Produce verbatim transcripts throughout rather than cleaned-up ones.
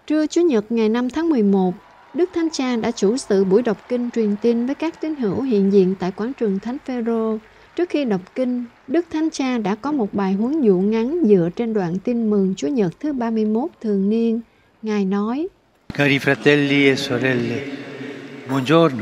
Trưa Chủ nhật ngày năm tháng mười một, Đức Thánh Cha đã chủ sự buổi đọc kinh truyền tin với các tín hữu hiện diện tại quảng trường Thánh Phêrô. Trước khi đọc kinh, Đức Thánh Cha đã có một bài huấn dụ ngắn dựa trên đoạn tin mừng Chủ nhật thứ ba mươi mốt thường niên. Ngài nói: Cari fratelli e sorelle, buongiorno.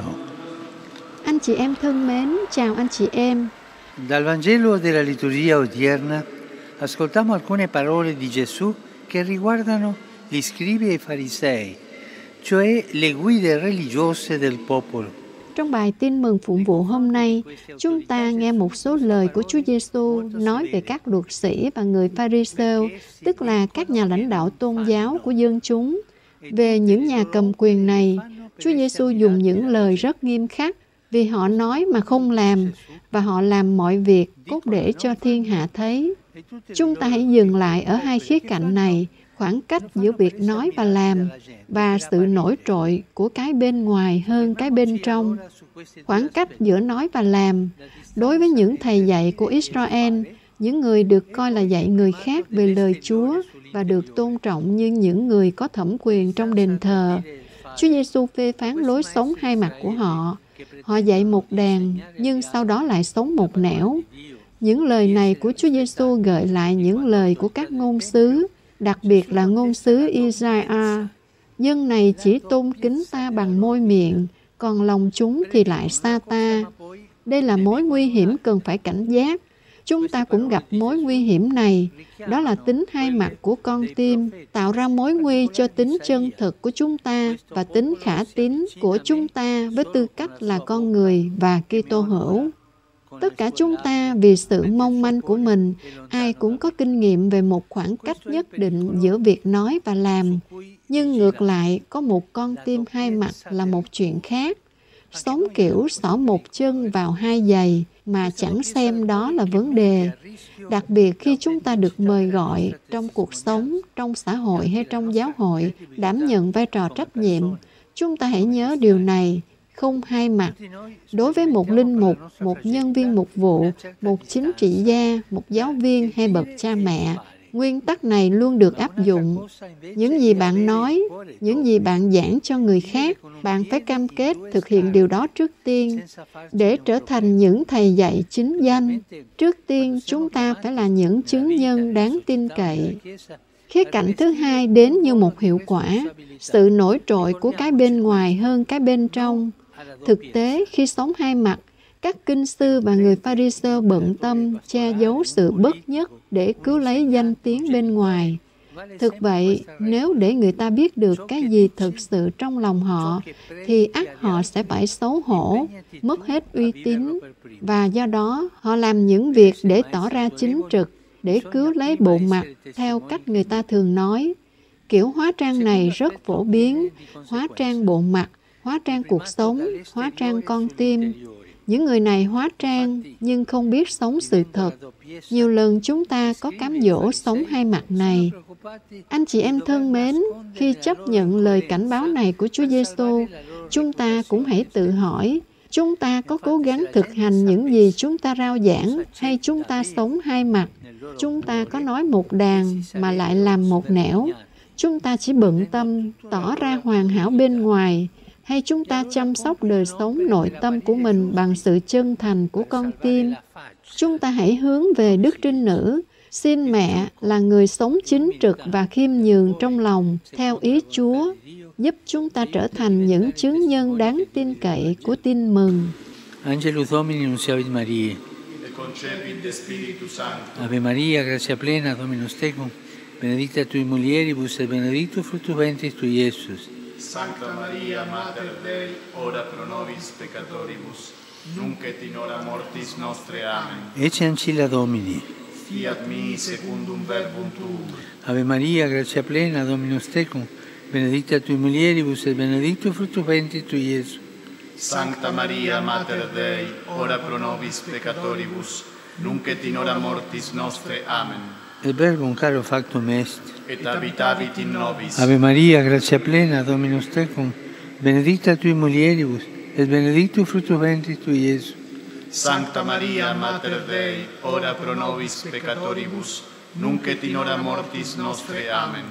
Anh chị em thân mến, chào anh chị em. Dal Vangelo della liturgia odierna ascoltiamo alcune parole di Gesù che riguardano gli scribi e i farisei, cioè le guide religiose del popolo. Trong bài tin mừng phụng vụ hôm nay, chúng ta nghe một số lời của Chúa Giêsu nói về các luật sĩ và người Pha-ri-sêu, tức là các nhà lãnh đạo tôn giáo của dân chúng. Về những nhà cầm quyền này, Chúa Giêsu dùng những lời rất nghiêm khắc vì họ nói mà không làm và họ làm mọi việc cốt để cho thiên hạ thấy. Chúng ta hãy dừng lại ở hai khía cạnh này, khoảng cách giữa việc nói và làm và sự nổi trội của cái bên ngoài hơn cái bên trong. Khoảng cách giữa nói và làm. Đối với những thầy dạy của Israel, những người được coi là dạy người khác về lời Chúa và được tôn trọng như những người có thẩm quyền trong đền thờ, Chúa Giêsu phê phán lối sống hai mặt của họ. Họ dạy một đàn, nhưng sau đó lại sống một nẻo. Những lời này của Chúa Giêsu gợi lại những lời của các ngôn sứ, đặc biệt là ngôn sứ Isaiah. Dân này chỉ tôn kính ta bằng môi miệng, còn lòng chúng thì lại xa ta. Đây là mối nguy hiểm cần phải cảnh giác. Chúng ta cũng gặp mối nguy hiểm này, đó là tính hai mặt của con tim, tạo ra mối nguy cho tính chân thực của chúng ta và tính khả tín của chúng ta với tư cách là con người và Kitô hữu. Tất cả chúng ta vì sự mong manh của mình, ai cũng có kinh nghiệm về một khoảng cách nhất định giữa việc nói và làm. Nhưng ngược lại, có một con tim hai mặt là một chuyện khác. Sống kiểu xỏ một chân vào hai giày mà chẳng xem đó là vấn đề. Đặc biệt khi chúng ta được mời gọi trong cuộc sống, trong xã hội hay trong giáo hội, đảm nhận vai trò trách nhiệm, chúng ta hãy nhớ điều này. Không hai mặt. Đối với một linh mục, một nhân viên mục vụ, một chính trị gia, một giáo viên hay bậc cha mẹ, nguyên tắc này luôn được áp dụng. Những gì bạn nói, những gì bạn giảng cho người khác, bạn phải cam kết thực hiện điều đó trước tiên. Để trở thành những thầy dạy chính danh, trước tiên chúng ta phải là những chứng nhân đáng tin cậy. Khía cạnh thứ hai đến như một hiệu quả, sự nổi trội của cái bên ngoài hơn cái bên trong. Thực tế, khi sống hai mặt, các kinh sư và người Pha-ri-sêu bận tâm che giấu sự bất nhất để cứu lấy danh tiếng bên ngoài. Thực vậy, nếu để người ta biết được cái gì thực sự trong lòng họ, thì ắt họ sẽ phải xấu hổ, mất hết uy tín, và do đó họ làm những việc để tỏ ra chính trực, để cứu lấy bộ mặt theo cách người ta thường nói. Kiểu hóa trang này rất phổ biến, hóa trang bộ mặt, hóa trang cuộc sống, hóa trang con tim. Những người này hóa trang nhưng không biết sống sự thật. Nhiều lần chúng ta có cám dỗ sống hai mặt này. Anh chị em thân mến, khi chấp nhận lời cảnh báo này của Chúa Giêsu, chúng ta cũng hãy tự hỏi, chúng ta có cố gắng thực hành những gì chúng ta rao giảng hay chúng ta sống hai mặt? Chúng ta có nói một đàn mà lại làm một nẻo? Chúng ta chỉ bận tâm tỏ ra hoàn hảo bên ngoài, hay chúng ta chăm sóc đời sống nội tâm của mình bằng sự chân thành của con tim? Chúng ta hãy hướng về Đức Trinh Nữ, xin mẹ là người sống chính trực và khiêm nhường trong lòng, theo ý Chúa, giúp chúng ta trở thành những chứng nhân đáng tin cậy của tin mừng. Angelus Domini nunciavit Mariae. Concepit Spiritus Sancto. Ave Maria, gratia plena, Dominus tecum, benedicta tui mulieribus et benedictus fructus ventris tui, Iesus. Sancta Maria, Mater Dei, ora pro nobis peccatoribus, nunc et in hora mortis nostre. Amen. Ecce ancilla Domini. Fiat mi secundum verbum tuum. Ave Maria, gratia plena, Dominus tecum, benedicta tui mulieribus et benedictus fructus ventris tui, Iesus. Sancta Maria, Mater Dei, ora pro nobis peccatoribus, nunc et in hora mortis nostre. Amen. Et verbum caro factum est. Et habitavit in nobis. Ave Maria, gratia plena, Dominus tecum, benedicta tui mulieribus, et benedictus fructus ventris tui, Iesus. Sancta Maria, Mater Dei, ora pro nobis peccatoribus, nunc et in hora mortis nostre. Amen.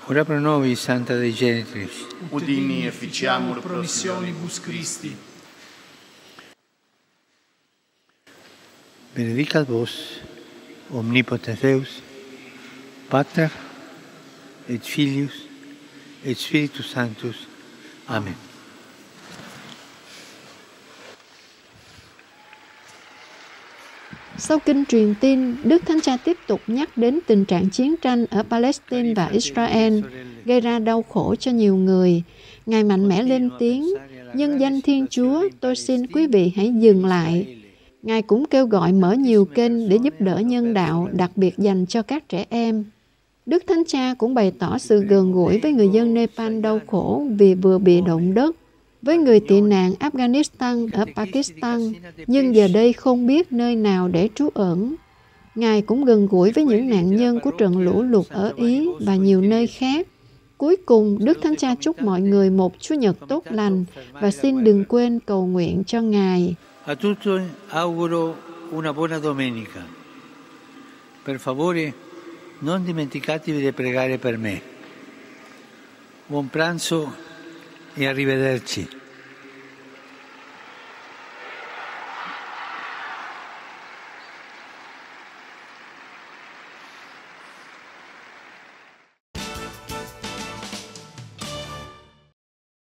Ora pro nobis, Santa Dei Genitrix. Udini e ficiamur promissionibus Christi. Benedicat vos, omnipotens Deus, Pater, et Filius, et Spiritus Sanctus. Amen. Sau kinh truyền tin, Đức Thánh Cha tiếp tục nhắc đến tình trạng chiến tranh ở Palestine và Israel, gây ra đau khổ cho nhiều người. Ngài mạnh mẽ lên tiếng, nhân danh Thiên Chúa, tôi xin quý vị hãy dừng lại. Ngài cũng kêu gọi mở nhiều kênh để giúp đỡ nhân đạo, đặc biệt dành cho các trẻ em. Đức Thánh Cha cũng bày tỏ sự gần gũi với người dân Nepal đau khổ vì vừa bị động đất, với người tị nạn Afghanistan ở Pakistan, nhưng giờ đây không biết nơi nào để trú ẩn. Ngài cũng gần gũi với những nạn nhân của trận lũ lụt ở Ý và nhiều nơi khác. Cuối cùng, Đức Thánh Cha chúc mọi người một Chủ nhật tốt lành và xin đừng quên cầu nguyện cho Ngài. A tutti auguro una buona domenica. Per favore, non dimenticatevi di pregare per me. Buon pranzo e arrivederci.